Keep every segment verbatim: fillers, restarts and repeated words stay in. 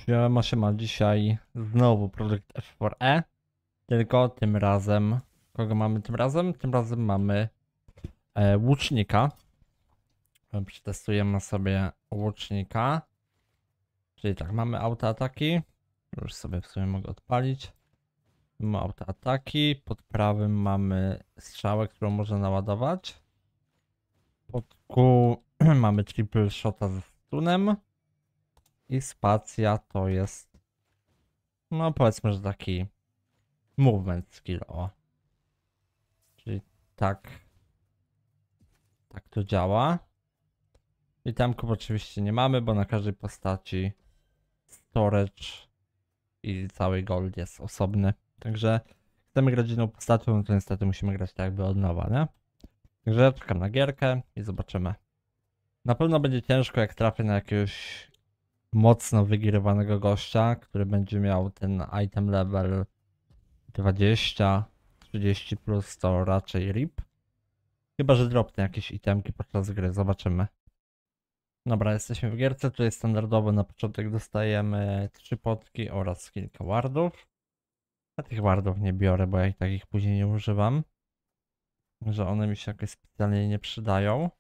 Siema, siema, dzisiaj znowu produkt F cztery E, tylko tym razem, kogo mamy tym razem? Tym razem mamy e, łucznika. E, Przetestujemy sobie łucznika, czyli tak, mamy autoataki, już sobie w sumie mogę odpalić. Mamy autoataki, pod prawym mamy strzałę, którą można naładować. Pod Q mamy triple shota ze stunem i spacja to jest, no powiedzmy, że taki movement skill, o. Czyli tak. Tak to działa. Itemków oczywiście nie mamy, bo na każdej postaci storage i cały gold jest osobny. Także chcemy grać jedną postacią, no to niestety musimy grać tak jakby od nowa, nie? Także ja czekam na gierkę i zobaczymy. Na pewno będzie ciężko, jak trafię na jakiegoś mocno wygrywanego gościa, który będzie miał ten item level dwadzieścia trzydzieści plus, to raczej rip. Chyba że dropnę jakieś itemki podczas gry, zobaczymy. Dobra, jesteśmy w gierce, tutaj standardowo na początek dostajemy trzy potki oraz kilka wardów. Ja tych wardów nie biorę, bo ja i tak ich później nie używam. Że one mi się jakoś specjalnie nie przydają.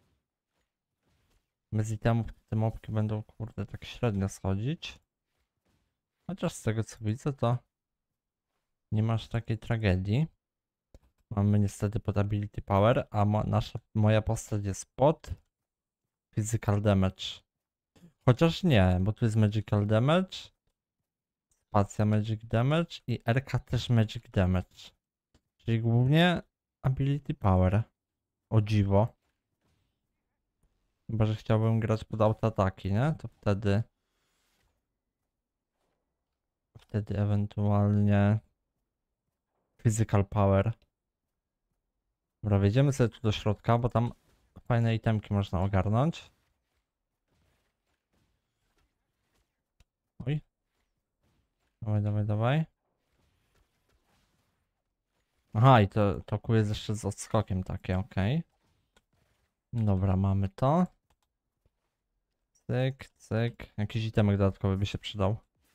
Bez itemów te mopki będą, kurde, tak średnio schodzić. Chociaż z tego co widzę, to nie masz takiej tragedii. Mamy niestety pod ability power, a mo nasza, moja postać jest pod physical damage. Chociaż nie, bo tu jest magical damage, spacja magic damage i R K też magic damage. Czyli głównie ability power. O dziwo. Chyba że chciałbym grać pod autoataki, nie? To wtedy... Wtedy ewentualnie... Physical power. Dobra, wejdziemy sobie tu do środka, bo tam fajne itemki można ogarnąć. Oj. Dawaj, dawaj, dawaj. Aha, i to, to Q jest jeszcze z odskokiem takie, ok. Dobra, mamy to. Cyk, cyk. Jakiś itemek dodatkowy by się przydał.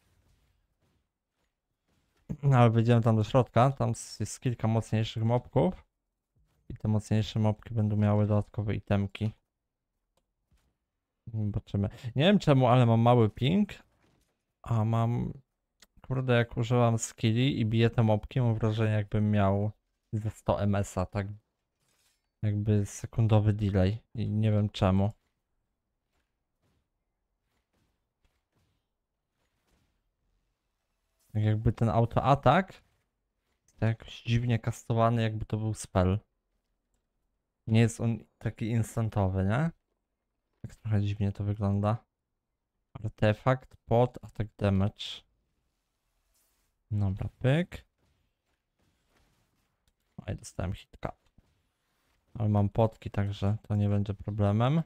No, ale wejdziemy tam do środka, tam jest kilka mocniejszych mobków. I te mocniejsze mobki będą miały dodatkowe itemki. Zobaczymy. Nie wiem czemu, ale mam mały ping. A mam... Kurde, jak używam skilli i biję te mobki, mam wrażenie, jakbym miał ze sto M S a, tak jakby sekundowy delay i nie wiem czemu. Tak jakby ten autoatak jest jakoś dziwnie kastowany, jakby to był spell. Nie jest on taki instantowy, nie? Tak trochę dziwnie to wygląda. Artefakt pod attack damage. Dobra, pyk. Oj, dostałem hitka. Ale mam potki, także to nie będzie problemem.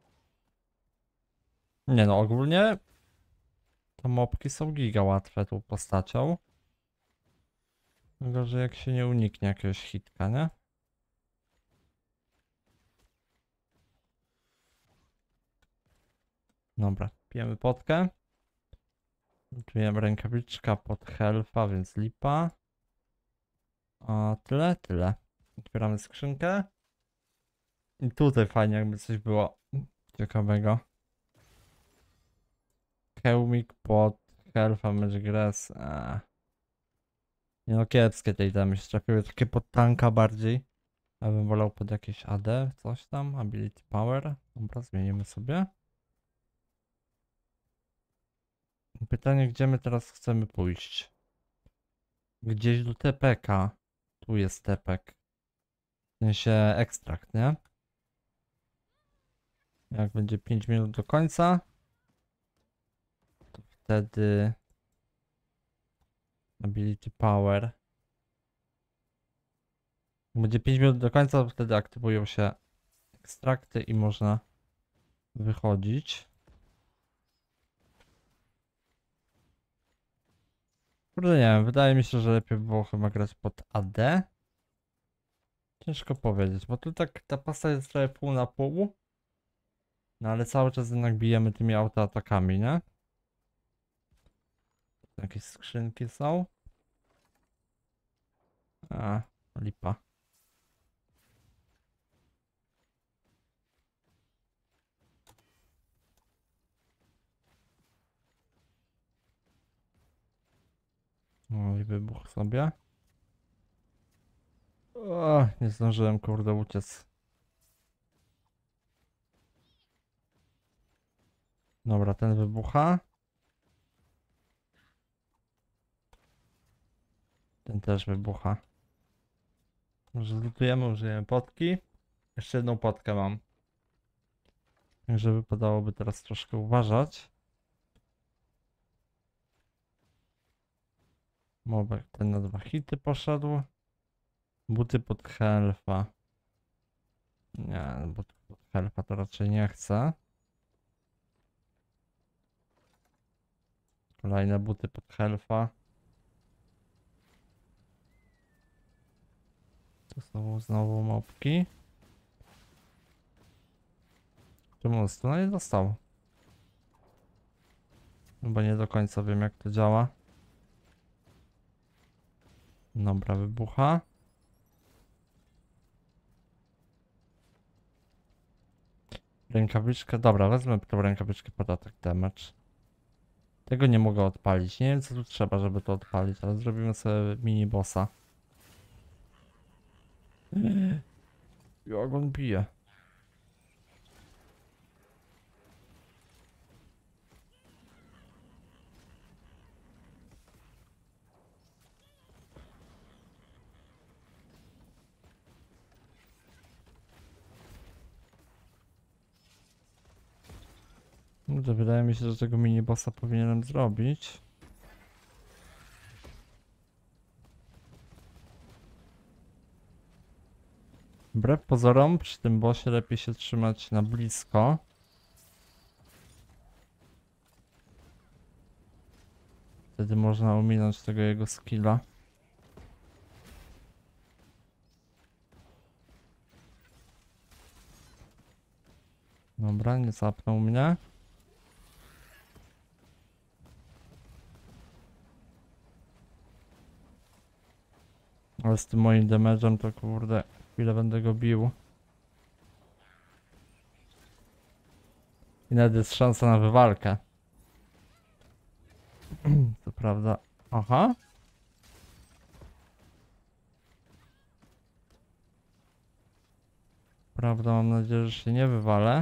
Nie no, ogólnie te mopki są giga łatwe tą postacią. Tylko, że jak się nie uniknie jakiegoś hitka, nie? Dobra, pijemy potkę. Czujemy rękawiczka pod health'a, więc lipa. A tyle, tyle. Otwieramy skrzynkę. I tutaj fajnie jakby coś było ciekawego. Kełmik pod health'a, Magic Grass. Eee. Nie no, kiepskie te itemy się trafiły, takie pod tanka bardziej. Ja bym wolał pod jakieś A D, coś tam, Ability Power. Dobra, zmienimy sobie. Pytanie, gdzie my teraz chcemy pójść? Gdzieś do T P K. Tu jest T P K. W sensie ekstrakt, nie? Jak będzie pięć minut do końca, to wtedy Ability Power. Jak będzie pięć minut do końca, to wtedy aktywują się ekstrakty i można wychodzić. Kurde, nie wiem, wydaje mi się, że lepiej by było chyba grać pod A D. Ciężko powiedzieć, bo tu tak ta pasta jest trochę pół na pół. No ale cały czas jednak bijemy tymi autoatakami, nie? Jakieś skrzynki są? A, lipa. O, i wybuch sobie. O, nie zdążyłem, kurde, uciec. Dobra, ten wybucha. Ten też wybucha. Może lutujemy, użyjemy potki. Jeszcze jedną potkę mam. Także wypadałoby teraz troszkę uważać. Mobek ten na dwa hity poszedł. Buty pod helfa. Nie, buty pod helfa to raczej nie chcę. Kolejne buty pod helfa. To są znowu mopki. Czemu on stuna nie dostał? Chyba nie do końca wiem, jak to działa. Dobra, wybucha. Rękawiczkę, dobra, wezmę tą rękawiczkę pod attack damage. Tego nie mogę odpalić. Nie wiem, co tu trzeba, żeby to odpalić, ale zrobimy sobie mini bossa. Jak on bije. No to wydaje mi się, że tego mini bossa powinienem zrobić. Wbrew pozorom, przy tym bossie lepiej się trzymać na blisko. Wtedy można ominąć tego jego skilla. Dobra, nie zapnął mnie. Ale z tym moim damage'em to kurde, chwilę będę go bił. I nawet jest szansa na wywalkę. Co prawda. Aha. Prawda, mam nadzieję, że się nie wywalę.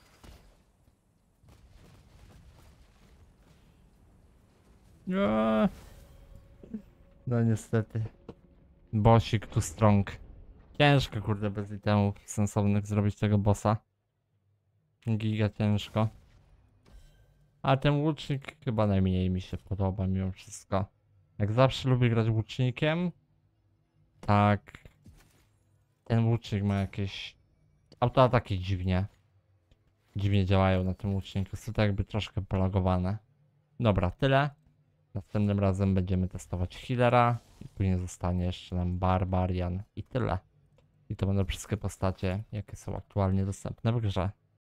Nie. No niestety. Bossik tu strong. Ciężko kurde bez itemów sensownych zrobić tego bossa. Giga ciężko. A ten łucznik chyba najmniej mi się podoba mimo wszystko. Jak zawsze lubię grać łucznikiem. Tak. Ten łucznik ma jakieś autoataki dziwnie. Dziwnie działają na tym łuczniku. Jest to tak jakby troszkę polagowane. Dobra, tyle. Następnym razem będziemy testować healera. I później zostanie jeszcze nam barbarian. I tyle. I to będą wszystkie postacie, jakie są aktualnie dostępne w grze.